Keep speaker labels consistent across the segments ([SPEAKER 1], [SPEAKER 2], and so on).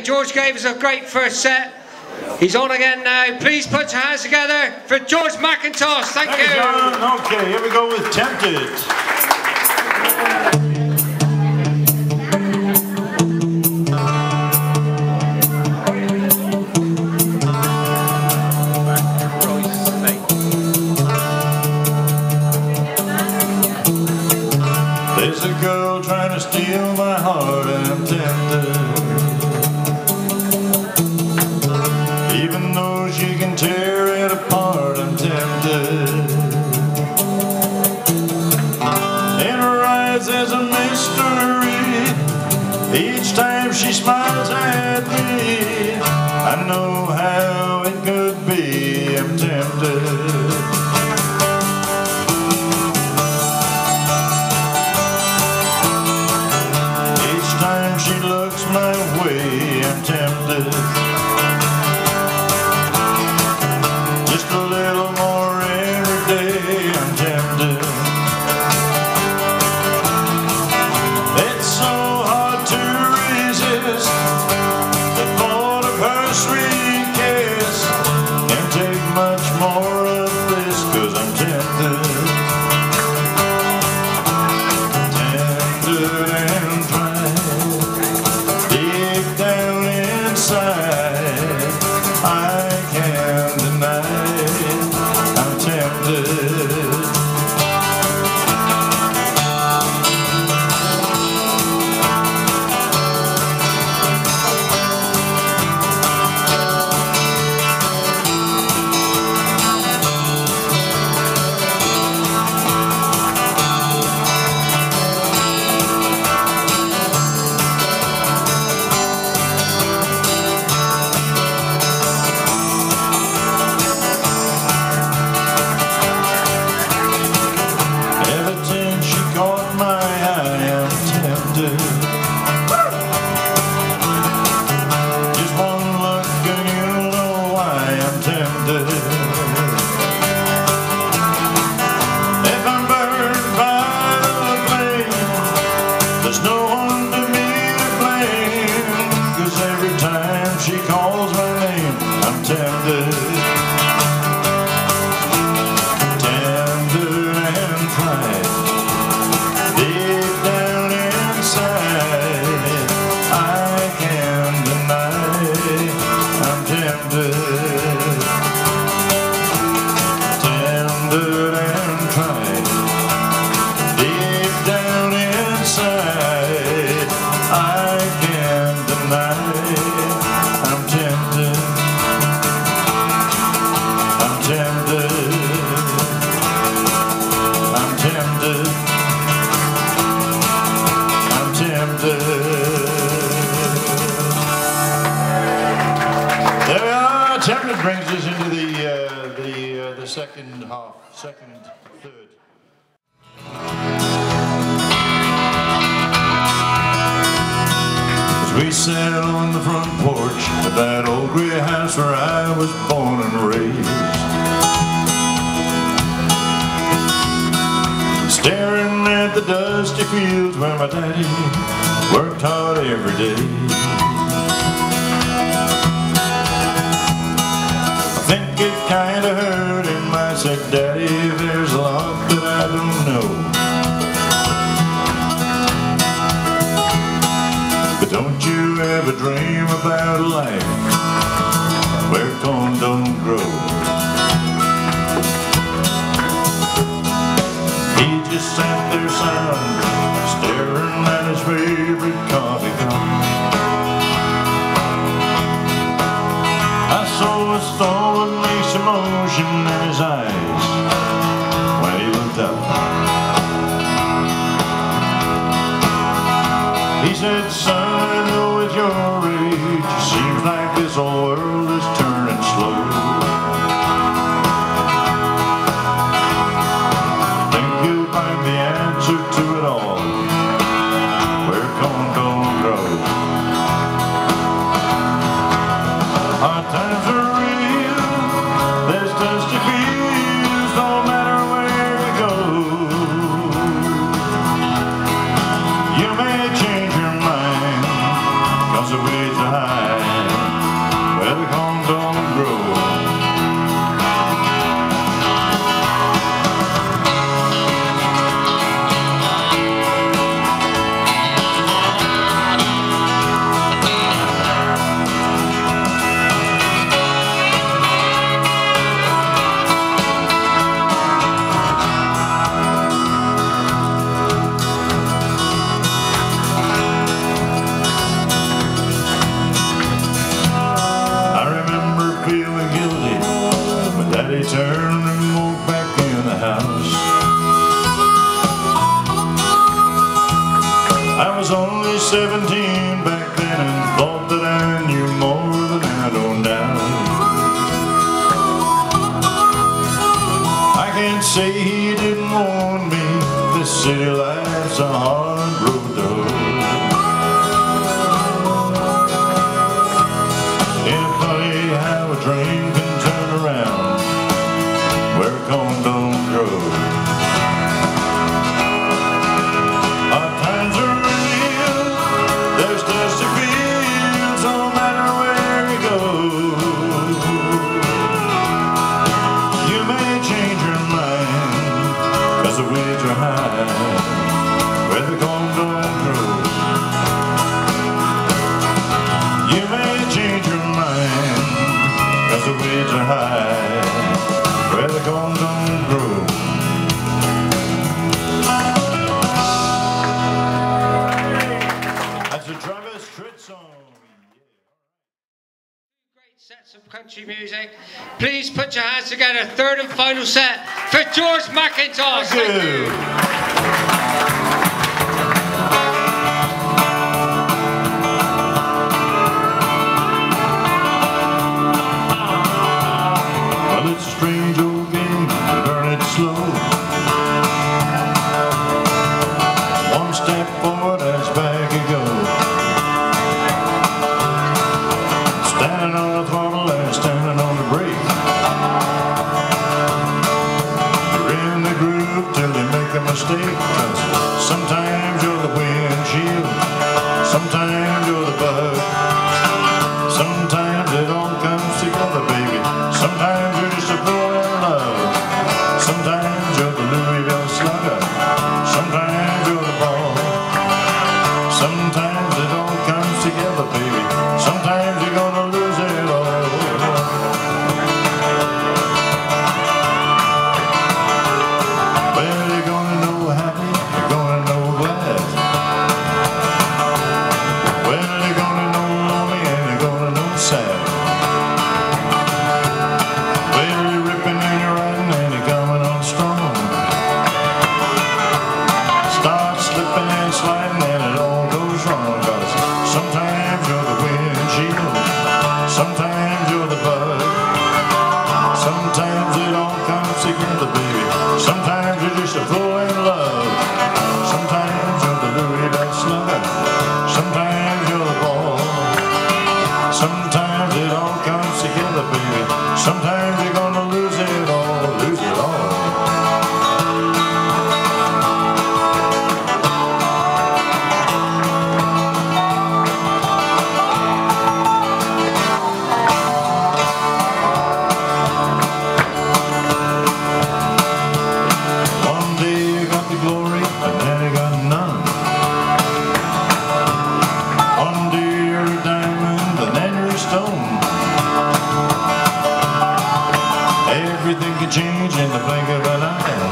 [SPEAKER 1] George gave us a great first set. He's on again now. Please put your hands together for George McIntosh. Thank you.
[SPEAKER 2] John. Okay, here we go with Tempted. There's a girl trying to steal my heart and I'm tempted. Even though she can tear it apart, I'm tempted. In her eyes there's a mystery. Each time she smiles at me, I know how it could be. I'm tempted. She looks my way, I'm tempted. Just a little more every day, I'm tempted. It's so hard to resist the thought of her sweet kiss. Can't take much more of this, 'cause I'm tempted. Tempted and fine. Down inside, I can't deny it, I'm tempted. Just one look and you'll know why I'm tempted. If I'm burned by the flame, there's no one to me to blame, 'cause every time she calls my name, I'm tempted. Tempted and fried. Deep down inside, I can't deny I'm tempted. Tempted and tried. Deep down inside, I can't deny I'm tempted. I'm tempted. I'm tempted. I'm tempted. There we are. Tempted brings us into the second half, second third. As we sat on the front porch of that old gray house where I was born and raised, staring at the dusty fields where my daddy worked hard every day. I think it kinda hurt him. I said, Daddy, there's a lot that I don't know, but don't you ever dream about a life where corn don't grow. He just sat there silent, staring at his favorite coffee cup. I saw a storm of mixed emotion in his eyes when he looked up. He said, son, I know at your age it seems like this whole world is turning slow. Find the answer to it all where corn don't grow. Our times are real, there's dusty fields no matter where we go. You may change your mind 'cause the wages are high. dream can turn around where corn don't grow. Our times are real, there's dusty fields no matter where you go. You may change your mind, 'cause the weeds are high where the corn don't grow. You may change your mind, 'cause the weeds are high where the corn don't grow. That's a Travis Tritt song.
[SPEAKER 1] Great sets of country music. Please put your hands together. Third and final set for George McIntosh.
[SPEAKER 2] Thank you. Well, it's a strange old game, we learn it slow. One step forward, as back you go. Standing on the throttle and standing on the brake. You're in the groove till you make a mistake. 'Cause sometimes you're the windshield, sometimes you're the bug. Sometimes it all comes together, baby. Sometimes you're just a boy in love. Sometimes you're the Louisville Slugger. Sometimes you're the ball. Sometimes it all comes together, baby. Sometimes you're gonna lose it all. Well, you're gonna know happy, you're gonna know glad. Well, you're gonna know lonely and you're gonna know sad. Well, you're ripping and you're riding and you're coming on strong. Start slipping and sliding and it all goes wrong. 'Cause sometimes you're the windshield, sometimes you're the bug. Sometimes it all comes together, baby. Sometimes you're just a fool in love. Sometimes you're the Louisville Slugger. Sometimes you're the ball. Sometimes it all comes together, baby. Sometimes you're gonna lose it all, lose it all. One day you got the glory, and then you got none. One day you're a diamond, and then you're a stone. Everything can change in the blink of an eye.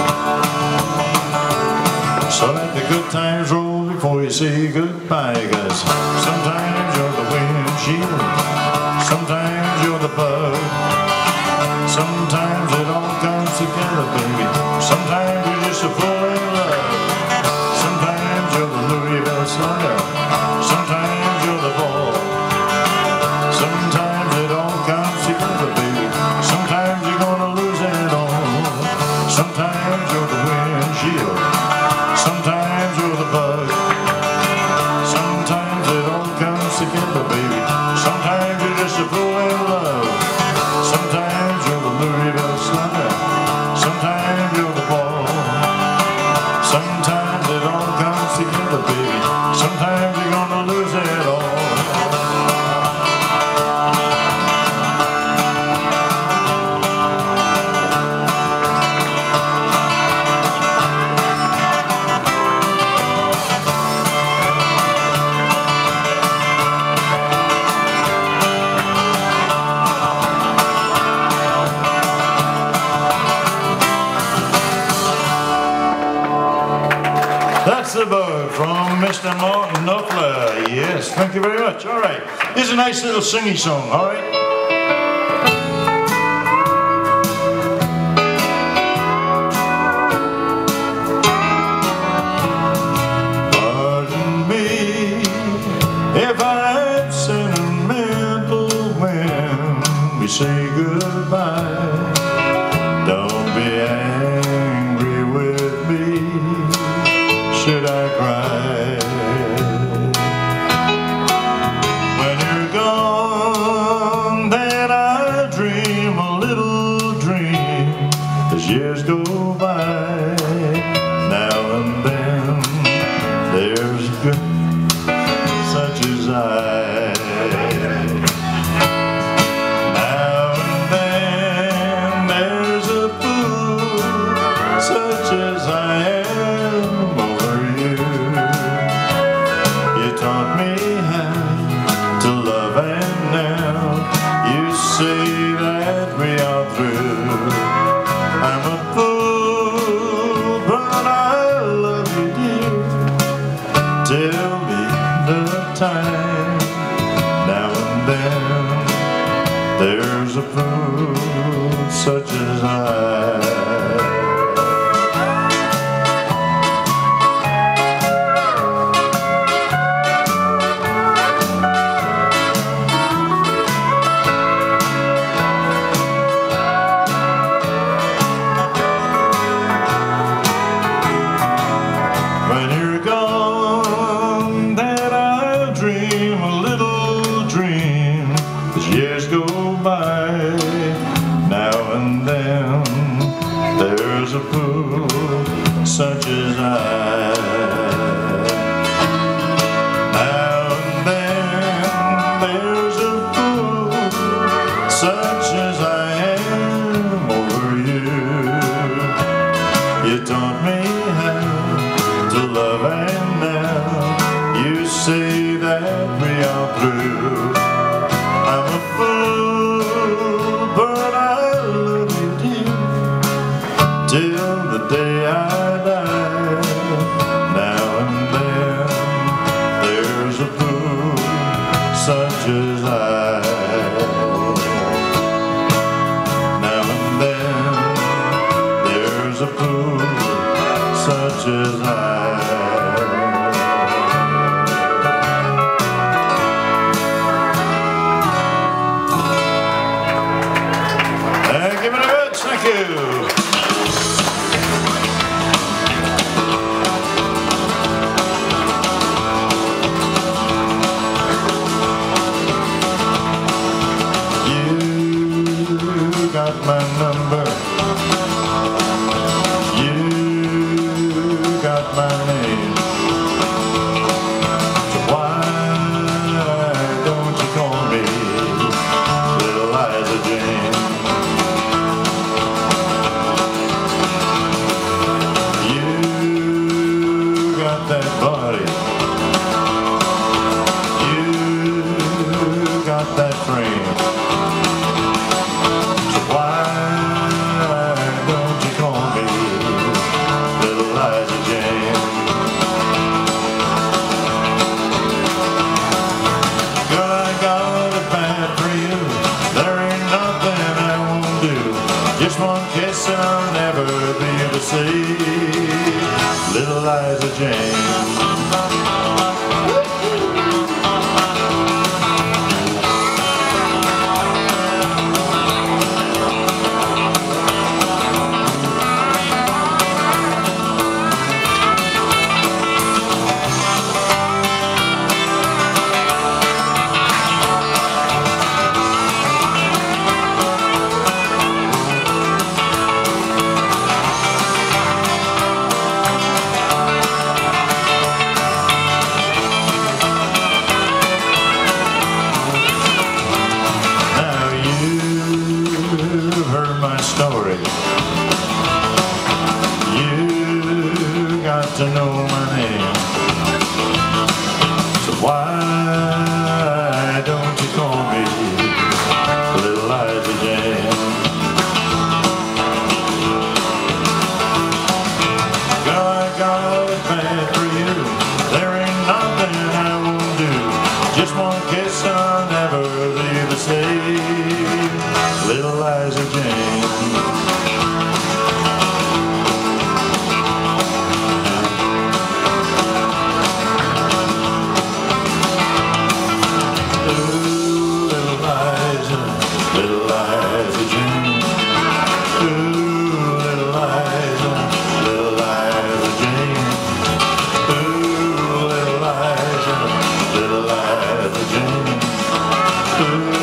[SPEAKER 2] So let the good times roll before you say goodbye. 'Cause sometimes you're the windshield, sometimes you're the bug. Sometimes it all comes together, baby. Sometimes you're just a fool in love. Sometimes you're the Louisville Slugger. Sometimes you're the ball. Sometimes it all comes together, baby. Sometimes you're gonna lose it all. Sometimes you're the windshield. Sometimes you're the bug. Sometimes it all comes together, baby. Sometimes you're just a fool in love. Sometimes you're the Louisville Slugger. Sometimes you're the ball. Sometimes it all comes together, baby. Sometimes you're gonna lose it all. That's the bug from Mr. Martin Knopfler. Yes, thank you very much. All right, here's a nice little singy song, all right? Pardon me if I'm sentimental when we say goodbye. Don't be angry with me should I cry. When you're gone, then I years go by, now and then there's a girl such as I. Now and then there's a fool such as I am over you. You taught me how to love, and now you say that we are through. I'm a fool, but I love you, dear, till the end of time. Now and then there's a fool such as I. When you're gone, then I'll dream a little dream as years go by. Now and then there's a fool such as I. Now and then there's a fool such as I am over you. You taught me how to love, and now you say that we are through. I'm a fool, but I love you, dear, till the day I die. Now and then there's a fool such as I. Now and then there's a fool such as I. Give it a good, thank you. You got my number. You got my name. So why don't you call me Little Liza Jane? You got that body. You got that frame. So why don't you call me Little Liza Jane? Girl, I got it bad for you. There ain't nothing I won't do. Just one kiss and I'll never be able to see Little Liza Jane. You got to know my name. So why don't you call me Little Liza Jane? Girl, I got it bad for you. There ain't nothing I won't do. Just one kiss and I'll never leave the same Little Liza Jane.
[SPEAKER 3] Little Liza Jane.